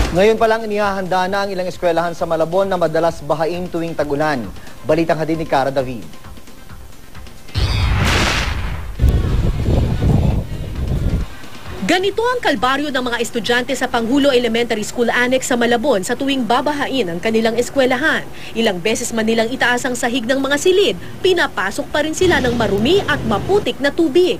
Ngayon pa lang inihahanda na ang ilang eskwelahan sa Malabon na madalas bahain tuwing tag-ulan. Balitang hatid ni Cara David. Ganito ang kalbaryo ng mga estudyante sa Panghulo Elementary School Annex sa Malabon sa tuwing babahain ang kanilang eskwelahan. Ilang beses man nilang itaas ang sahig ng mga silid, pinapasok pa rin sila ng marumi at maputik na tubig.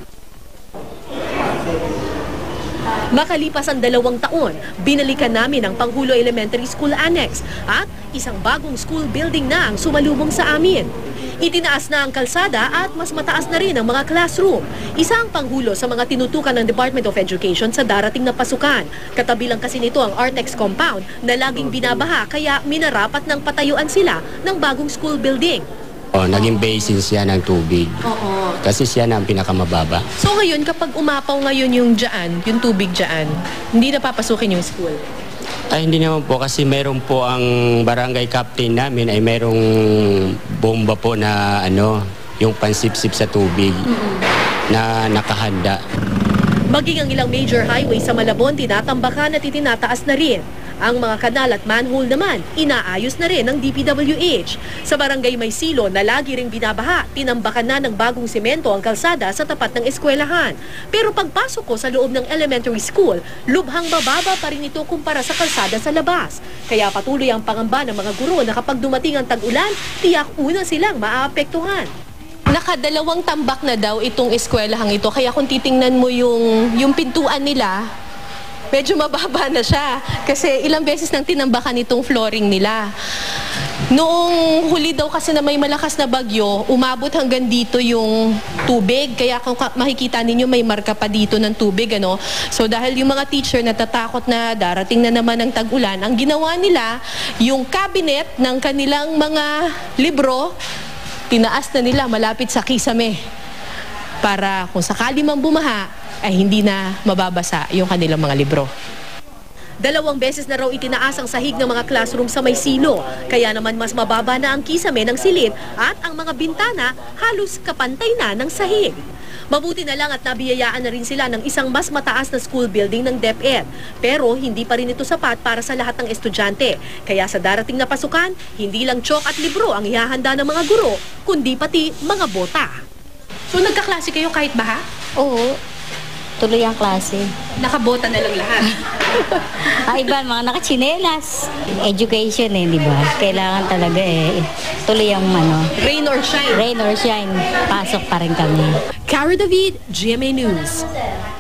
Makalipas ang 2 taon, binalikan namin ang Panghulo Elementary School Annex at isang bagong school building na ang sumalubong sa amin. Itinaas na ang kalsada at mas mataas na rin ang mga classroom. Isa ang Panghulo sa mga tinutukan ng Department of Education sa darating na pasukan. Katabi lang kasi nito ang Artex compound na laging binabaha kaya minarapat ng patayuan sila ng bagong school building. Naging basin siya ng tubig. Oo. Kasi siya na ang pinakamababa. So ngayon, kapag umapaw ngayon yung tubig dyan, hindi na papasukin yung school? Ay, hindi naman po kasi meron po ang barangay captain namin ay merong bomba po na yung pansipsip sa tubig na nakahanda. Maging ang ilang major highway sa Malabon, tinatambakan at itinataas na rin. Ang mga kanal at manhole naman, inaayos na rin ng DPWH. Sa barangay Maysilo na lagi ring binabaha, tinambakan na ng bagong semento ang kalsada sa tapat ng eskwelahan. Pero pagpasok ko sa loob ng elementary school, lubhang bababa pa rin ito kumpara sa kalsada sa labas. Kaya patuloy ang pangamba ng mga guro na kapag dumating ang tag-ulan, tiyak una silang maaapektuhan. Nakadalawang tambak na daw itong eskwelahang ito, kaya kung titingnan mo yung pintuan nila, medyo mababa na siya kasi ilang beses nang tinambakan itong flooring nila. Noong huli daw kasi na may malakas na bagyo, umabot hanggang dito yung tubig. Kaya kung makikita ninyo may marka pa dito ng tubig. So dahil yung mga teacher natatakot na darating na naman ang tag-ulan, ang ginawa nila, yung cabinet ng kanilang mga libro, tinaas na nila malapit sa kisame para kung sakali mang bumaha, ay hindi na mababasa yung kanilang mga libro. 2 beses na raw itinaas ang sahig ng mga classroom sa Maysilo. Kaya naman mas mababa na ang kisame ng silid at ang mga bintana halos kapantay na ng sahig. Mabuti na lang at nabiyayaan na rin sila ng isang mas mataas na school building ng DepEd. Pero hindi pa rin ito sapat para sa lahat ng estudyante. Kaya sa darating na pasukan, hindi lang tsalk at libro ang ihahanda ng mga guro, kundi pati mga bota. So nagkaklase kayo kahit baha? Oo. Tuloy ang klase. Nakabota na lang lahat. Iba, mga nakachinelas. Education di ba? Kailangan talaga tuloy ang Rain or shine. Rain or shine. Pasok pa rin kami. Cara David, GMA News.